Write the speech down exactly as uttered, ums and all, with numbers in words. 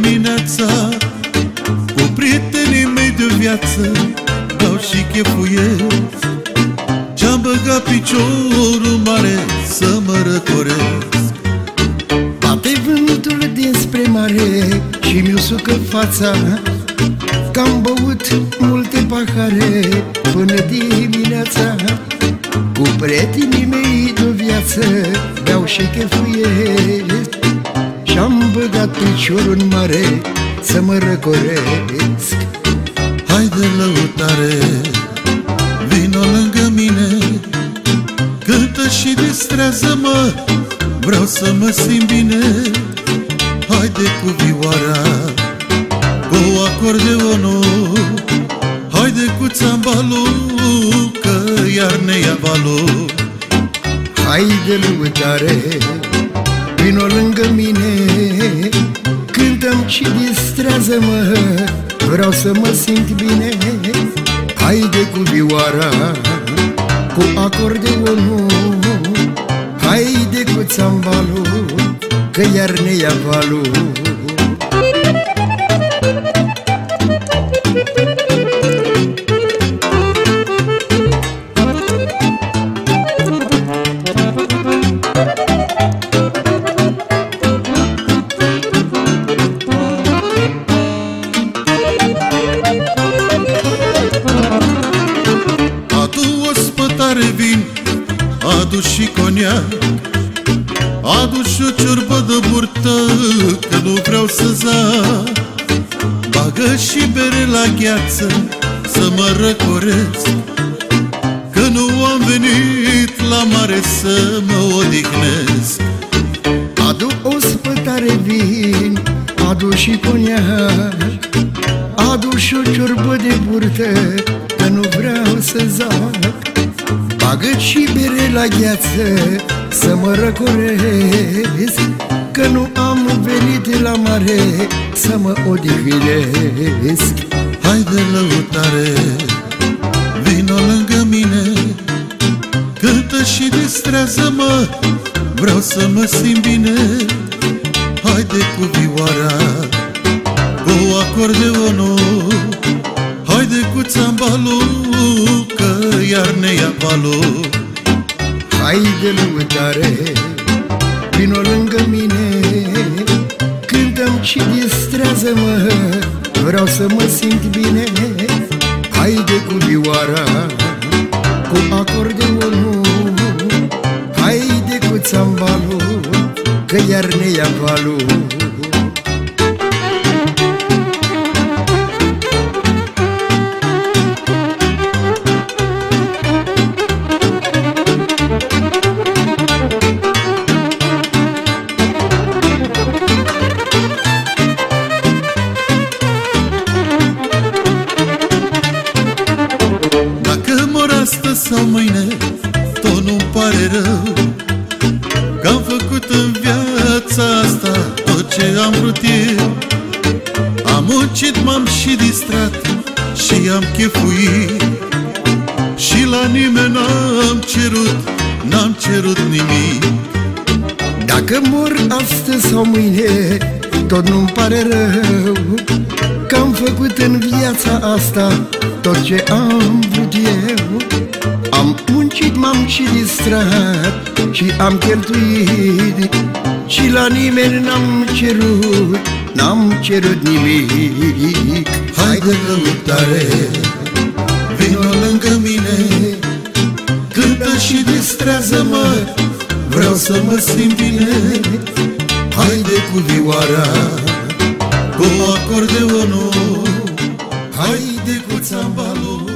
dimineața, cu prietenii mei de viață beau și chefuiesc. Ce-am băgat piciorul mare să mă răcoresc. Bate vântul dinspre mare și mi usucă fața, că-am băut multe pahare până dimineața. Cu prietenii mei de viață beau și chefuiesc. Și-am băgat piciorul în mare să mă răcoresc. Haide lăutare, vino lângă mine, cântă și distrează-mă, vreau să mă simt bine. Haide cu vioara, cu acordeonul, haide cu țambalul, că iar ne ia valul. Haide lăutare, vino lângă mine, cântăm și distrează-mă, vreau să mă simt bine. Haide cu vioara, cu acordeonul, haide cu țambalul, că iar ne ia valul. Vin, adu și coniac, adu și o ciorbă de burtă, că nu vreau să zac. Bagă și bere la gheață să mă răcoresc, că nu am venit la mare să mă odihnesc. Adu o spătare vin, adu și coniac, adu și o ciorbă de burtă, că nu vreau să zac. Bagă și bere la gheață să mă răcoresc, că nu am venit la mare să mă odihnesc. Haide lăutare, vino lângă mine, cântă și distrează-mă, vreau să mă simt bine. Haide cu vioara, cu acordeonul, haide cu țambalul, că iar ne ia valul. Haide lăutare, vino lângă mine, cântăm și distrează-mă, vreau să mă simt bine. Haide cu vioara, cu acordeonul, haide cu țambalul, că iar ne ia valul. Astăzi sau mâine, tot nu-mi pare rău, că am făcut în viața asta tot ce am vrut eu. Am muncit, m-am și distrat și am chefuit, și la nimeni n-am cerut, n-am cerut nimic. Dacă mor astăzi sau mâine, tot nu-mi pare rău, că am făcut în viața asta tot ce am vrut eu. Am muncit, m-am și distrat și am cheltuit, și la nimeni n-am cerut, n-am cerut nimic. Haide lăutare, vino lângă mine, cântă și distrează-mă, vreau să mă simt bine. Haide cu vioara, cu acordeonul, haide cu țambalul,